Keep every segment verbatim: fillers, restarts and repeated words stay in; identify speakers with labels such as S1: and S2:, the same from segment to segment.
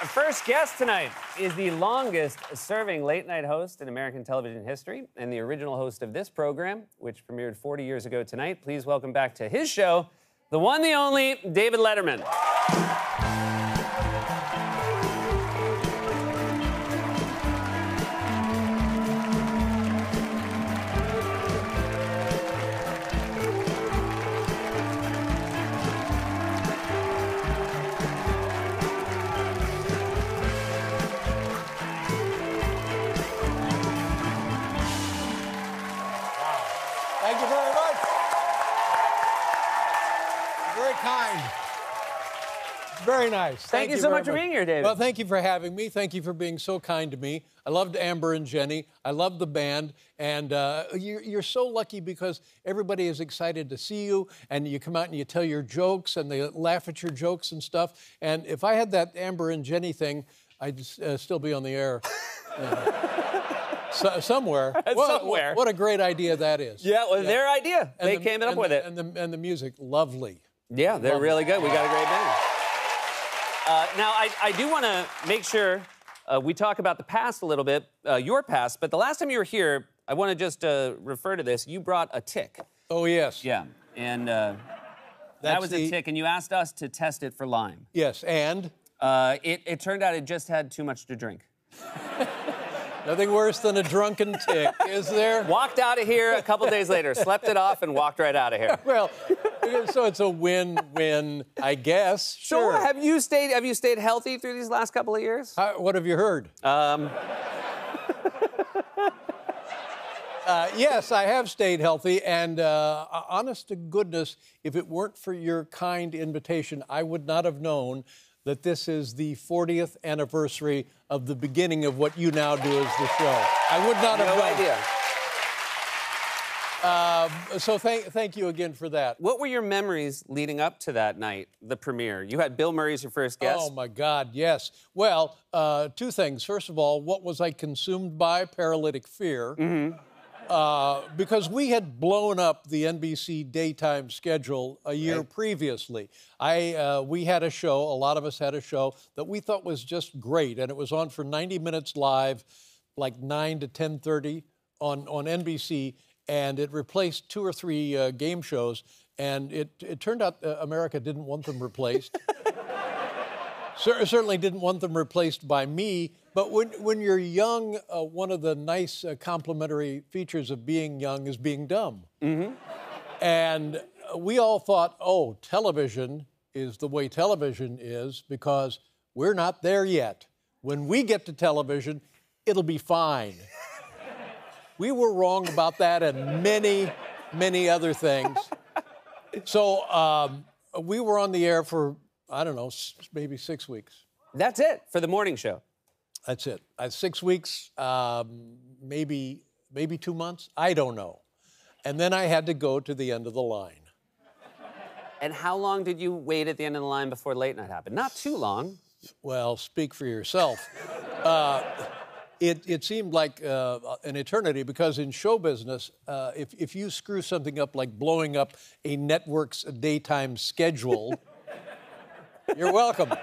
S1: first guest tonight is the longest-serving late-night host in American television history and the original host of this program, which premiered forty years ago tonight. Please welcome back to his show, the one, the only, David Letterman.
S2: Thank you very much. Very kind. Very nice.
S1: Thank,
S2: thank
S1: you,
S2: you
S1: so
S2: very
S1: much for being here, David.
S2: Well, thank you for having me. Thank you for being so kind to me. I loved Amber and Jenny. I love the band. And uh, you're, you're so lucky because everybody is excited to see you. And you come out and you tell your jokes and they laugh at your jokes and stuff. And if I had that Amber and Jenny thing, I'd uh, still be on the air. Uh, So, somewhere. What,
S1: somewhere.
S2: What, what a great idea that is.
S1: Yeah, well, yeah. Their idea.
S2: And
S1: they
S2: the,
S1: came up
S2: and
S1: with
S2: the,
S1: it.
S2: And the, and the music, lovely.
S1: Yeah, they're
S2: lovely.
S1: really good. We got a great band. Uh, now, I, I do want to make sure uh, we talk about the past a little bit, uh, your past, but the last time you were here, I want to just uh, refer to this. You brought a tick.
S2: Oh, yes.
S1: Yeah, and uh, that was the... a tick, and you asked us to test it for Lyme.
S2: Yes, and?
S1: Uh, it, it turned out it just had too much to drink.
S2: Nothing worse than a drunken tick, is there?
S1: Walked out of here a couple days later, slept it off, and walked right out of here.
S2: Well, so it's a win-win, I guess. Sure.
S1: So have you stayed? Have you stayed healthy through these last couple of years?
S2: How, what have you heard?
S1: Um.
S2: uh, yes, I have stayed healthy, and uh, honest to goodness, if it weren't for your kind invitation, I would not have known that this is the fortieth anniversary of the beginning of what you now do as the show. I would not have
S1: no
S2: known.
S1: idea.
S2: Uh, so thank, thank you again for that.
S1: What were your memories leading up to that night, the premiere? You had Bill Murray as your first guest.
S2: Oh, my God, yes. Well, uh, two things. First of all, what was I consumed by? Paralytic fear.
S1: Mm-hmm.
S2: Uh, because we had blown up the N B C daytime schedule a year right. previously. I, uh, we had a show, a lot of us had a show, that we thought was just great, and it was on for ninety minutes live, like nine to ten thirty on, on N B C, and it replaced two or three uh, game shows, and it, it turned out uh, America didn't want them replaced. Certainly didn't want them replaced by me, but when, when you're young, uh, one of the nice uh, complimentary features of being young is being dumb.
S1: Mm-hmm.
S2: And we all thought, oh, television is the way television is because we're not there yet. When we get to television, it'll be fine. We were wrong about that and many, many other things. So um, we were on the air for, I don't know, maybe six weeks.
S1: That's it for the morning show.
S2: That's it. Uh, six weeks, um, maybe maybe two months. I don't know. And then I had to go to the end of the line.
S1: And how long did you wait at the end of the line before late night happened? Not too long.
S2: Well, speak for yourself. uh, it, it seemed like uh, an eternity because in show business, uh, if, if you screw something up like blowing up a network's daytime schedule, you're welcome.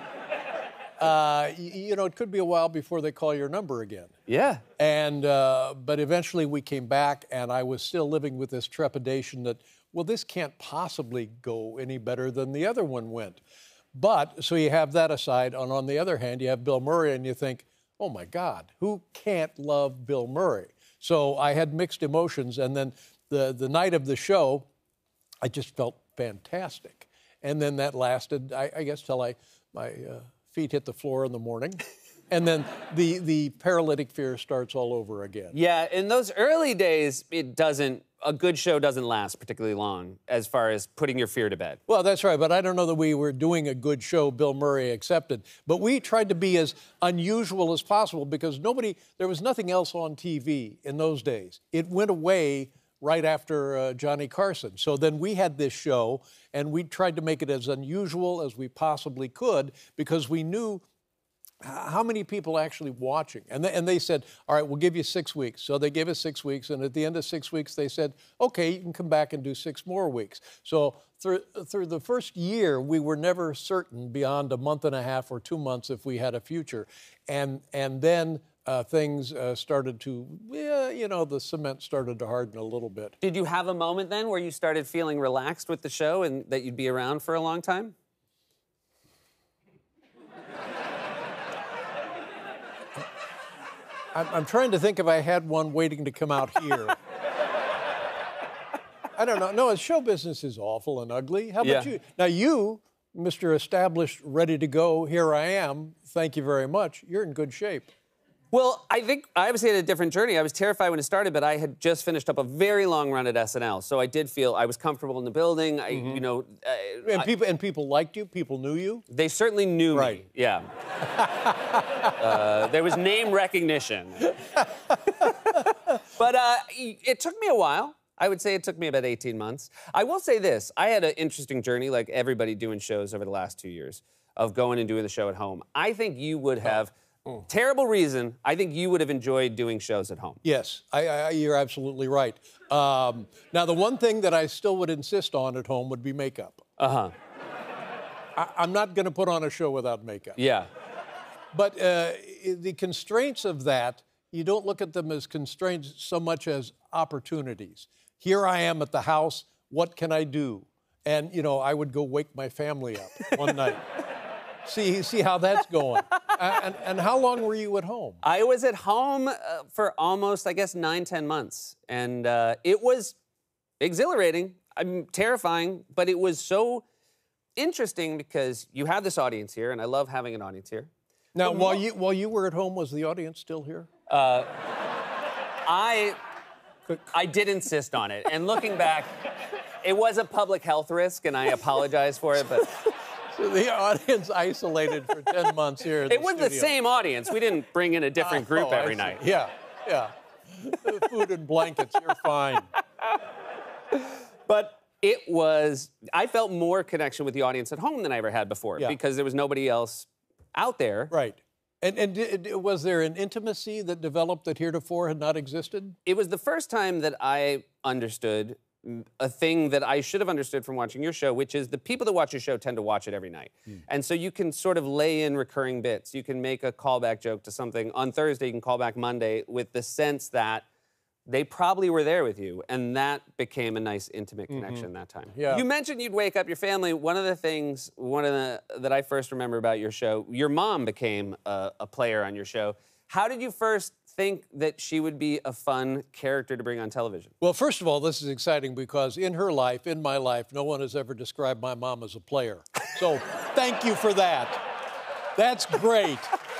S2: Uh, you, you know, it could be a while before they call your number again.
S1: Yeah.
S2: And, uh, but eventually we came back, and I was still living with this trepidation that, well, this can't possibly go any better than the other one went. But, so you have that aside, and on the other hand, you have Bill Murray, and you think, oh, my God, who can't love Bill Murray? So I had mixed emotions, and then the, the night of the show, I just felt fantastic. And then that lasted, I, I guess, till I, my uh, feet hit the floor in the morning. And then the, the paralytic fear starts all over again.
S1: Yeah, in those early days, it doesn't, a good show doesn't last particularly long as far as putting your fear to bed.
S2: Well, that's right, but I don't know that we were doing a good show, Bill Murray accepted. But we tried to be as unusual as possible because nobody, there was nothing else on T V in those days. It went away right after uh, Johnny Carson. So then we had this show, and we tried to make it as unusual as we possibly could because we knew how many people actually watching? And they, and they said, all right, we'll give you six weeks. So they gave us six weeks, and at the end of six weeks, they said, okay, you can come back and do six more weeks. So through, through the first year, we were never certain beyond a month and a half or two months if we had a future. And, and then uh, things uh, started to, yeah, you know, the cement started to harden a little bit.
S1: Did you have a moment then where you started feeling relaxed with the show and that you'd be around for a long time?
S2: I'm, I'm trying to think if I had one waiting to come out here. I don't know. No, show business is awful and ugly. How about
S1: Yeah.
S2: you? Now you, Mister Established, ready to go, here I am, thank you very much. You're in good shape.
S1: Well, I think I obviously had a different journey. I was terrified when it started, but I had just finished up a very long run at S N L, so I did feel I was comfortable in the building. I, mm-hmm. you know, uh,
S2: and
S1: I,
S2: people and people liked you. People knew you.
S1: They certainly knew
S2: right.
S1: me. Yeah. uh, there was name recognition. But uh, it took me a while. I would say it took me about eighteen months. I will say this: I had an interesting journey, like everybody doing shows over the last two years, of going and doing the show at home. I think you would have. Oh. Oh. Terrible reason. I think you would have enjoyed doing shows at home.
S2: Yes, I, I, you're absolutely right. Um, now, the one thing that I still would insist on at home would be makeup.
S1: Uh-huh.
S2: I, I'm not going to put on a show without makeup.
S1: Yeah.
S2: But uh, the constraints of that, you don't look at them as constraints so much as opportunities. Here I am at the house. What can I do? And, you know, I would go wake my family up one night. See, see how that's going. uh, and, and how long were you at home?
S1: I was at home uh, for almost, I guess, nine, ten months. And uh, it was exhilarating, I'm terrifying, but it was so interesting because you have this audience here, and I love having an audience here.
S2: Now, but while, you, while you were at home, was the audience still here?
S1: Uh, I, I did insist on it. And looking back, it was a public health risk, and I apologize for it, but...
S2: So the audience isolated for ten months here in
S1: It
S2: the
S1: was
S2: studio.
S1: the same audience. We didn't bring in a different group
S2: uh, oh,
S1: every night.
S2: Yeah, yeah. Food and blankets, you're fine.
S1: But it was, I felt more connection with the audience at home than I ever had before
S2: yeah.
S1: because there was nobody else out there.
S2: Right. And, and did, was there an intimacy that developed that heretofore had not existed?
S1: It was the first time that I understood a thing that I should have understood from watching your show, which is the people that watch your show tend to watch it every night. Mm. And so you can sort of lay in recurring bits. You can make a callback joke to something. On Thursday, you can call back Monday with the sense that they probably were there with you. And that became a nice, intimate connection mm-hmm. that time.
S2: Yeah.
S1: You mentioned you'd wake up your family. One of the things, one of the that I first remember about your show, your mom became a, a player on your show. How did you first think that she would be a fun character to bring on television?
S2: Well, first of all, this is exciting because in her life, in my life, no one has ever described my mom as a player. So thank you for that. That's great.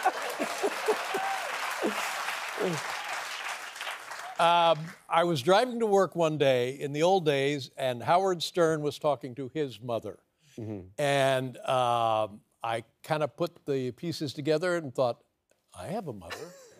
S2: um, I was driving to work one day in the old days, and Howard Stern was talking to his mother. Mm-hmm. And um, I kind of put the pieces together and thought, I have a mother.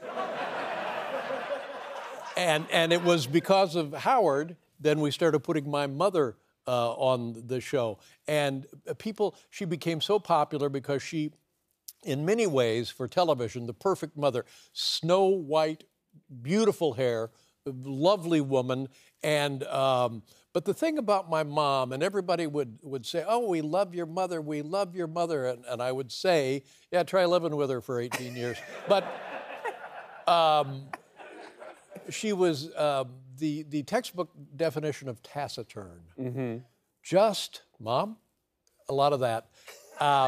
S2: and and it was because of Howard, then we started putting my mother uh, on the show. And people, she became so popular because she, in many ways, for television, the perfect mother. Snow white, beautiful hair, lovely woman. And um, but the thing about my mom, and everybody would, would say, oh, we love your mother, we love your mother. And, and I would say, yeah, try living with her for eighteen years. But um, she was uh, the, the textbook definition of taciturn. Mm-hmm. Just, Mom, a lot of that. Um,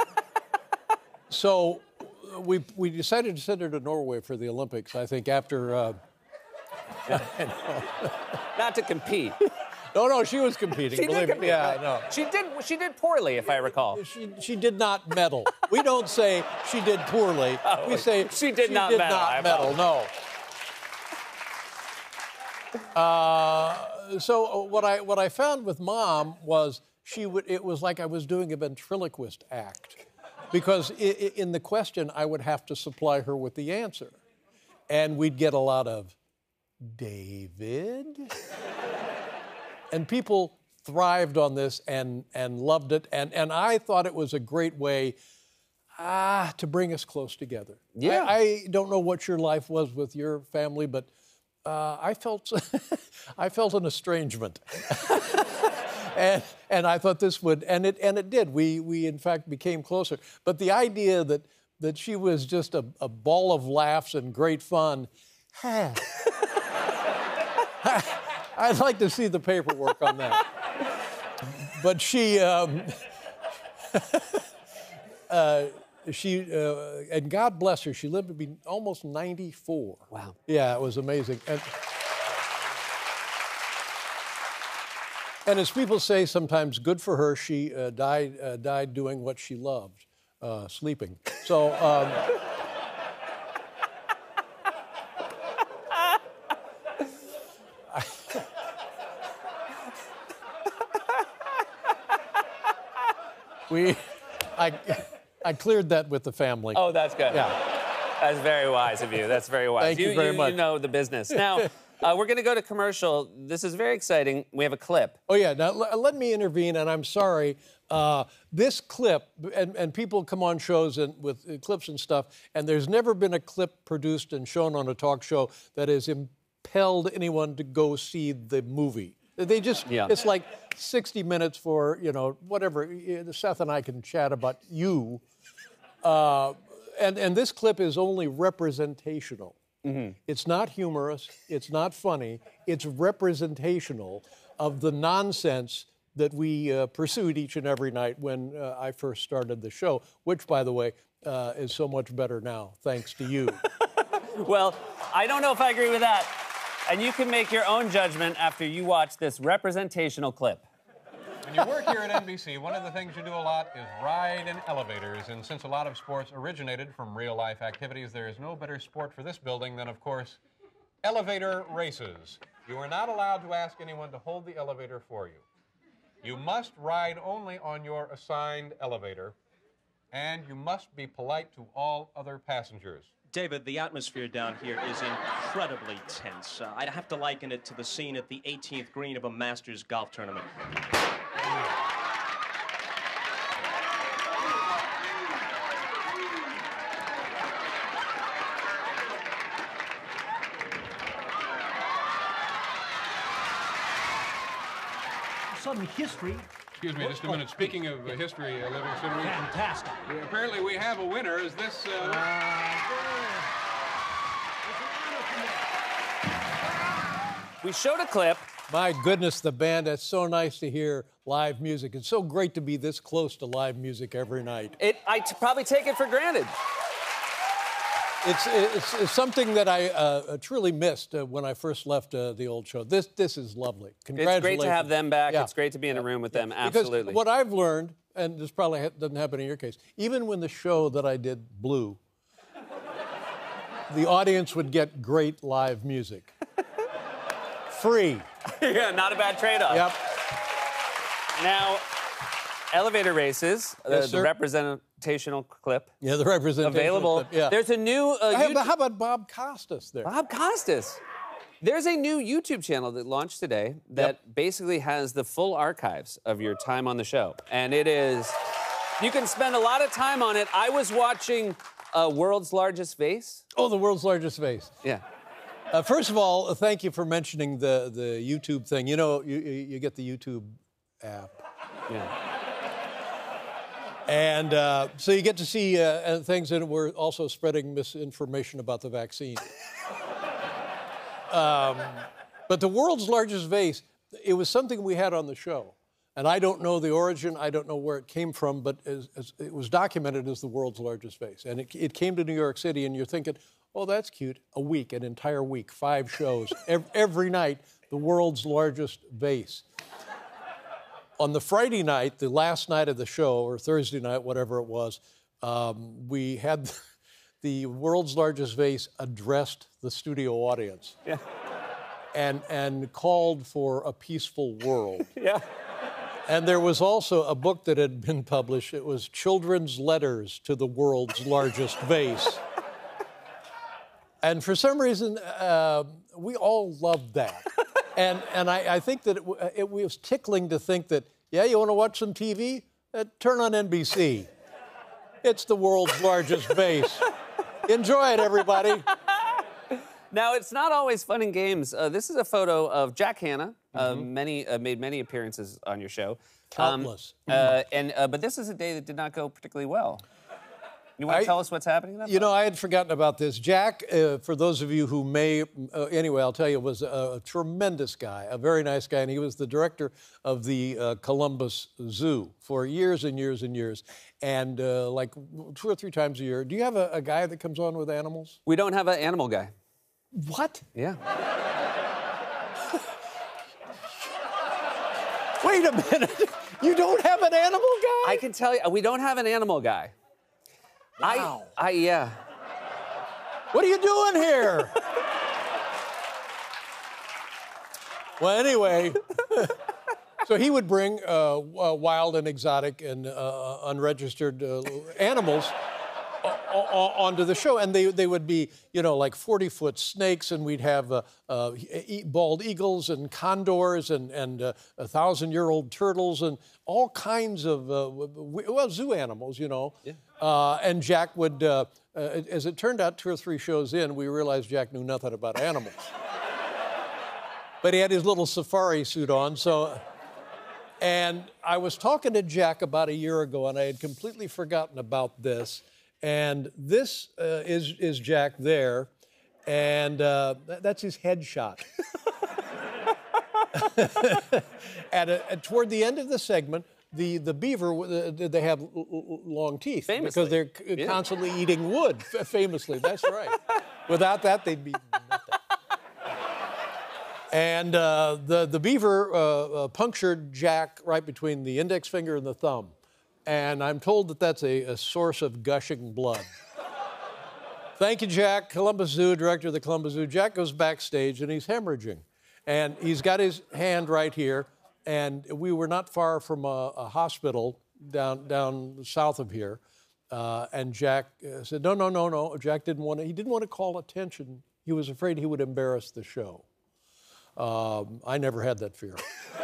S2: so we, we decided to send her to Norway for the Olympics, I think, after... Uh,
S1: Not to compete.
S2: No, no, she was competing.
S1: She
S2: believe
S1: did compete.
S2: Me. Yeah,
S1: right?
S2: no.
S1: She did. She did poorly, if I recall.
S2: She she did not medal. We don't say she did poorly.
S1: Oh,
S2: we say
S1: she did
S2: she
S1: not
S2: did
S1: medal.
S2: not medal. No. Uh, so what I what I found with Mom was she would. It was like I was doing a ventriloquist act, because i- i- in the question I would have to supply her with the answer, and we'd get a lot of David. And people thrived on this and, and loved it. And, and I thought it was a great way. Ah, to bring us close together.
S1: Yeah.
S2: I, I don't know what your life was with your family, but uh, I felt I felt an estrangement. and and I thought this would, and it and it did. We we in fact became closer. But the idea that that she was just a, a ball of laughs and great fun, I'd like to see the paperwork on that. But she. Um, uh, She uh, and God bless her, she lived to be almost ninety-four.
S1: Wow.
S2: Yeah, it was amazing. And, and as people say sometimes, good for her, she uh, died uh, died doing what she loved, uh, sleeping. So. Um, we, I. I cleared that with the family.
S1: Oh, that's good.
S2: Yeah.
S1: That's very wise of you. That's very wise.
S2: Thank you, you very
S1: you,
S2: much.
S1: You know the business. Now, uh, we're going to go to commercial. This is very exciting. We have a clip.
S2: Oh, yeah. Now, l- let me intervene, and I'm sorry. Uh, this clip, and, and people come on shows and, with uh, clips and stuff, and there's never been a clip produced and shown on a talk show that has impelled anyone to go see the movie. They just,
S1: yeah.
S2: It's like sixty minutes for, you know, whatever. Seth and I can chat about you. Uh, and, and this clip is only representational. Mm-hmm. It's not humorous. It's not funny. It's representational of the nonsense that we uh, pursued each and every night when uh, I first started the show, which, by the way, uh, is so much better now, thanks to you.
S1: Well, I don't know if I agree with that. And you can make your own judgment after you watch this representational clip.
S3: When you work here at N B C, one of the things you do a lot is ride in elevators. And since a lot of sports originated from real-life activities, there is no better sport for this building than, of course, elevator races. You are not allowed to ask anyone to hold the elevator for you. You must ride only on your assigned elevator, and you must be polite to all other passengers.
S4: David, the atmosphere down here is incredibly tense. Uh, I'd have to liken it to the scene at the eighteenth green of a Masters golf tournament.
S5: Sudden history.
S3: Excuse me, just a minute. Speaking of uh, history, uh, Livingston, we,
S5: Fantastic.
S3: we- apparently we have a winner. Is this... Uh,
S1: We showed a clip.
S2: My goodness, the band, it's so nice to hear live music. It's so great to be this close to live music every night.
S1: It, I t- probably take it for granted.
S2: It's, it's, it's something that I uh, truly missed uh, when I first left uh, the old show. This, this is lovely. Congratulations.
S1: It's great to have them back.
S2: Yeah.
S1: It's great to be in a room with them.
S2: Because
S1: Absolutely.
S2: what I've learned, and this probably ha- doesn't happen in your case, even when the show that I did blew, the audience would get great live music. Free.
S1: Yeah, not a bad trade-off.
S2: Yep.
S1: Now, elevator races, uh,
S2: Yes,
S1: the
S2: sir.
S1: representational clip.
S2: Yeah, the representation.
S1: Available.
S2: Yeah.
S1: There's a new. Uh,
S2: Hey,
S1: YouTube-
S2: but how about Bob Costas there?
S1: Bob Costas. There's a new YouTube channel that launched today that
S2: Yep.
S1: basically has the full archives of your time on the show. And it is, you can spend a lot of time on it. I was watching uh, World's Largest Vase.
S2: Oh, the world's largest vase.
S1: Yeah.
S2: Uh, first of all, uh, thank you for mentioning the, the YouTube thing. You know, you, you you get the YouTube app.
S1: Yeah.
S2: And uh, so you get to see uh, things, and we're also spreading misinformation about the vaccine. um, but the world's largest vase, it was something we had on the show. And I don't know the origin, I don't know where it came from, but as, as it was documented as the world's largest vase. And it, it came to New York City, and you're thinking, oh, that's cute. A week, an entire week, five shows. every, every night, the world's largest vase. On the Friday night, the last night of the show, or Thursday night, whatever it was, um, we had the world's largest vase addressed the studio audience.
S1: Yeah.
S2: And, and called for a peaceful world.
S1: Yeah.
S2: And there was also a book that had been published. It was Children's Letters to the World's Largest Vase. And for some reason, uh, we all loved that. And, and I, I think that it, it was tickling to think that, yeah, you want to watch some T V? Uh, turn on N B C. It's the world's largest vase. Enjoy it, everybody.
S1: Now, it's not always fun and games. Uh, this is a photo of Jack Hanna. Uh,
S2: Mm-hmm.
S1: many uh, made many appearances on your show.
S2: Countless.
S1: Um, uh, and uh, but this is a day that did not go particularly well. You want to
S2: I-
S1: tell us what's happening? In that
S2: You know,
S1: photo?
S2: I had forgotten about this. Jack, uh, for those of you who may, uh, anyway, I'll tell you, was a, a tremendous guy, a very nice guy, and he was the director of the uh, Columbus Zoo for years and years and years. And uh, like two or three times a year. Do you have a, a guy that comes on with animals?
S1: We don't have an animal guy.
S2: What?
S1: Yeah.
S2: Wait a minute. You don't have an animal guy?
S1: I can tell you, we don't have an animal guy.
S2: Wow.
S1: I, I yeah.
S2: What are you doing here? Well, anyway, so he would bring uh, uh, wild and exotic and uh, unregistered uh, animals o- o- onto the show, and they they would be, you know, like forty-foot snakes, and we'd have uh, uh, e- bald eagles and condors and and uh, a thousand-year-old turtles and all kinds of uh, w- well zoo animals, you know. Yeah. Uh, and Jack would, uh, uh, as it turned out, two or three shows in, we realized Jack knew nothing about animals. But he had his little safari suit on, so. And I was talking to Jack about a year ago, and I had completely forgotten about this. And this uh, is is Jack there, and uh, th- that's his headshot. at, a, at toward the end of the segment, the the beaver uh, they have l- l- long teeth
S1: Famously.
S2: because they're c-
S1: Yeah.
S2: constantly eating wood. F- famously, that's right. Without that, they'd be nothing. And uh, the, the beaver uh, uh, punctured Jack right between the index finger and the thumb. And I'm told that that's a, a source of gushing blood. Thank you, Jack. Columbus Zoo, director of the Columbus Zoo. Jack goes backstage and he's hemorrhaging. And he's got his hand right here. And we were not far from a, a hospital down, down south of here. Uh, and Jack uh, said, no, no, no, no. Jack didn't want to, he didn't want to call attention. He was afraid he would embarrass the show. Um, I never had that fear.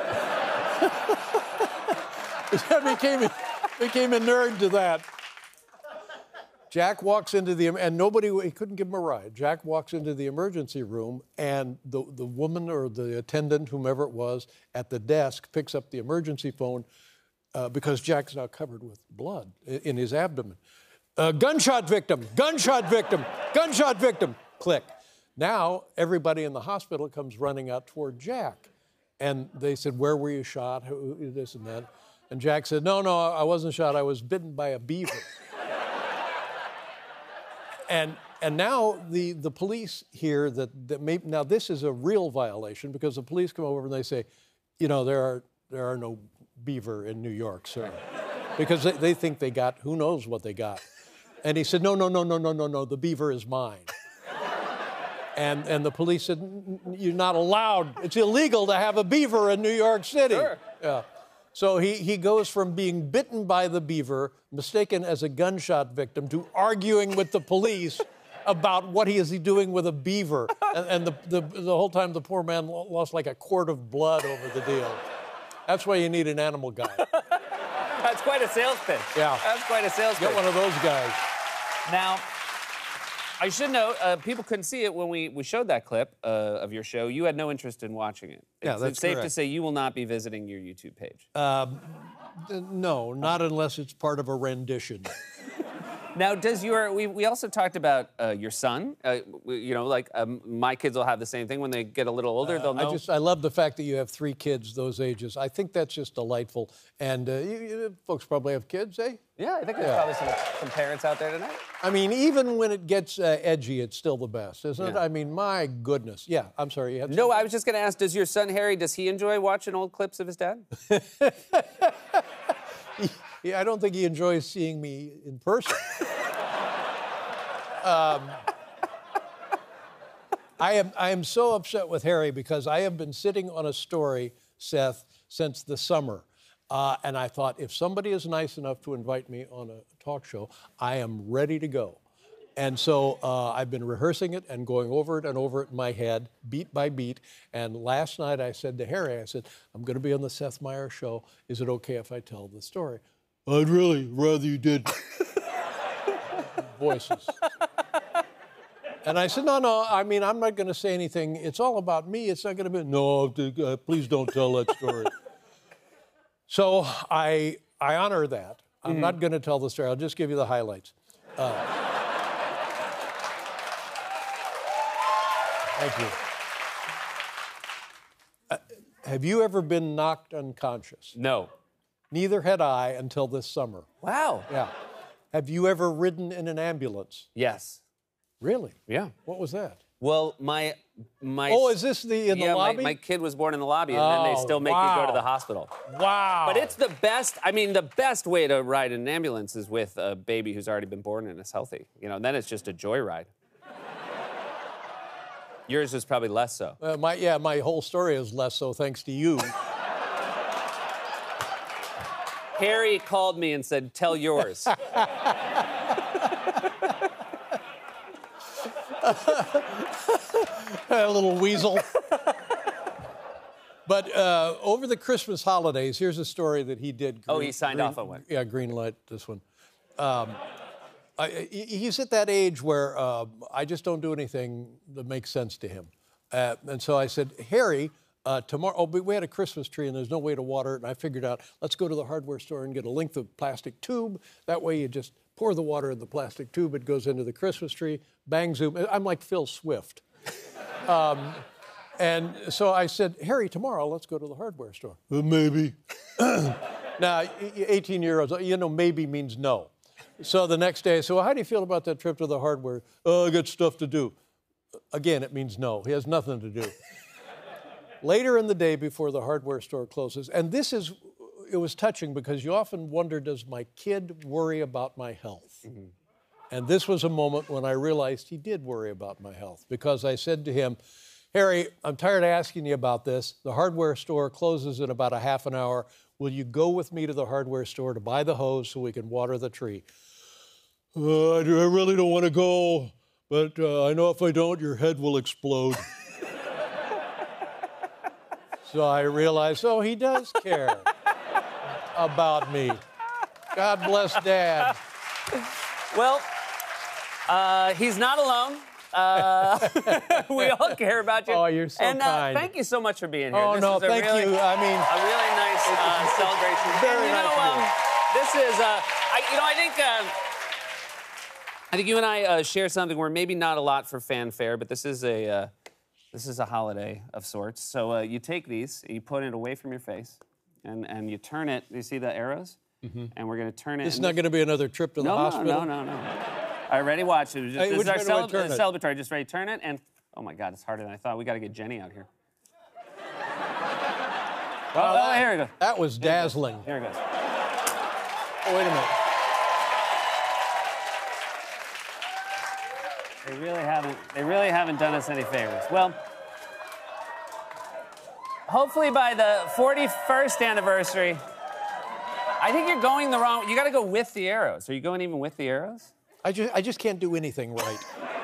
S2: I became, became inured to that. Jack walks into the, and nobody, he couldn't give him a ride. Jack walks into the emergency room, and the, the woman or the attendant, whomever it was, at the desk picks up the emergency phone uh, because Jack's now covered with blood in, in his abdomen. Uh, gunshot victim, gunshot victim, gunshot victim, click. Now, everybody in the hospital comes running out toward Jack. And they said, where were you shot? Who, this and that. And Jack said, no, no, I wasn't shot. I was bitten by a beaver. and and now the, the police hear that, that maybe, now this is a real violation because the police come over and they say, you know, there are, there are no beaver in New York, sir. Because they, they think they got, who knows what they got. And he said, no, no, no, no, no, no, no, the beaver is mine. And, and the police said, you're not allowed. It's illegal to have a beaver in New York City.
S1: Sure.
S2: Yeah. So he, he goes from being bitten by the beaver, mistaken as a gunshot victim, to arguing with the police about what he is he doing with a beaver. And, and the, the, the whole time the poor man lost like a quart of blood over the deal. That's why you need an animal guy.
S1: That's quite a sales pitch.
S2: Yeah.
S1: That's quite a sales pitch.
S2: Get one of those guys.
S1: Now, I should note, uh, people couldn't see it when we, we showed that clip uh, of your show. You had no interest in watching it.
S2: Yeah,
S1: it's,
S2: that's
S1: it's safe to
S2: correct.
S1: say you will not be visiting your YouTube page.
S2: Um, no, not unless it's part of a rendition.
S1: Now, does your, we, we also talked about uh, your son. Uh, you know, like um, my kids will have the same thing when they get a little older.
S2: Uh,
S1: they'll know.
S2: I just, I love the fact that you have three kids those ages. I think that's just delightful. And uh, you, you folks probably have kids, eh?
S1: Yeah, I think there's
S2: Yeah.
S1: probably some, some parents out there tonight.
S2: I mean, even when it gets uh, edgy, it's still the best, isn't it?
S1: Yeah.
S2: I mean, my goodness. Yeah, I'm sorry. You had
S1: No, I was just going to ask, does your son Harry, does he enjoy watching old clips of his dad?
S2: Yeah, I don't think he enjoys seeing me in person. um, I am I am so upset with Harry because I have been sitting on a story, Seth, since the summer. Uh, and I thought, if somebody is nice enough to invite me on a talk show, I am ready to go. And so uh, I've been rehearsing it and going over it and over it in my head, beat by beat. And last night I said to Harry, I said, I'm going to be on the Seth Meyers show. Is it okay if I tell the story? I'd really rather you did. voices. And I said, no, no, I mean, I'm not going to say anything. It's all about me. It's not going to be, no, uh, please don't tell that story. So I, I honor that. I'm mm-hmm. not going to tell the story. I'll just give you the highlights. Uh, thank you. Uh, have you ever been knocked unconscious?
S1: No.
S2: Neither had I until this summer.
S1: Wow.
S2: Yeah. Have you ever ridden in an ambulance?
S1: Yes.
S2: Really?
S1: Yeah.
S2: What was that?
S1: Well, my my.
S2: Oh, is this the in
S1: yeah,
S2: the lobby?
S1: My, my kid was born in the lobby, and
S2: oh,
S1: then they still make
S2: wow.
S1: you go to the hospital.
S2: Wow.
S1: But it's the best. I mean, the best way to ride in an ambulance is with a baby who's already been born and is healthy. You know, and then it's just a joyride. Yours was probably less so.
S2: Uh, my yeah, my whole story is less so thanks to you.
S1: Harry called me and said, "Tell yours."
S2: A little weasel. But uh, over the Christmas holidays, here's a story that he did.
S1: Green, oh, he signed
S2: green,
S1: off on one.
S2: Yeah, green light, this one. Um, I, he's at that age where uh, I just don't do anything that makes sense to him. Uh, and so I said, Harry, uh, tomorrow, oh, we had a Christmas tree and there's no way to water it. And I figured out, let's go to the hardware store and get a length of plastic tube. That way you just pour the water in the plastic tube. It goes into the Christmas tree. Bang, zoom. I'm like Phil Swift. Um, and so I said, Harry, tomorrow, let's go to the hardware store. Uh, maybe. Now, eighteen-year-olds, you know, maybe means no. So the next day I said, well, how do you feel about that trip to the hardware? Oh, I got stuff to do. Again, it means no. He has nothing to do. Later in the day before the hardware store closes, and this is, it was touching because you often wonder, does my kid worry about my health? Mm-hmm. And this was a moment when I realized he did worry about my health because I said to him, Harry, I'm tired of asking you about this. The hardware store closes in about a half an hour. Will you go with me to the hardware store to buy the hose so we can water the tree? Uh, I really don't want to go, but uh, I know if I don't, your head will explode. So I realized, oh, he does care about me. God bless Dad.
S1: Well, uh, he's not alone. Uh, we all care about you.
S2: Oh, you're so
S1: and, uh,
S2: kind.
S1: thank you so much for being here.
S2: Oh,
S1: this
S2: no,
S1: is a
S2: thank
S1: really,
S2: you. I mean,
S1: a really nice uh, celebration.
S2: Very
S1: and, you
S2: nice
S1: know,
S2: of you.
S1: um, this is, uh, I, you know, I think, uh, I think you and I uh, share something where maybe not a lot for fanfare, but this is a, uh, this is a holiday of sorts. So uh, you take these, you put it away from your face, and and you turn it. You see the arrows? Mm-hmm. And we're going to turn it.
S2: This is not going to be another trip to the
S1: no,
S2: hospital?
S1: No, no, no, no. All right, ready? Watch. Just,
S2: Hey,
S1: this
S2: which
S1: is our
S2: way do I
S1: cele-
S2: turn it?
S1: celebratory. Just ready. Turn it, and oh my God, it's harder than I thought. We got to get Jenny out here.
S2: Well,
S1: oh,
S2: that,
S1: oh, here we go.
S2: That was dazzling.
S1: Here it goes.
S2: Oh, wait a minute.
S1: They really haven't. They really haven't done us any favors. Well, hopefully by the forty-first anniversary, I think you're going the wrong. You got to go with the arrows. Are you going even with the arrows?
S2: I just, I just can't do anything right.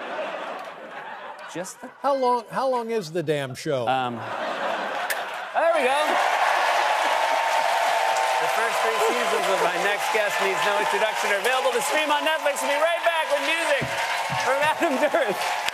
S1: Just the...
S2: How long, how long is the damn show?
S1: Um, there we go. The first three seasons of My Next Guest Needs No Introduction are available to stream on Netflix. We'll be right back with music from Adam Duran.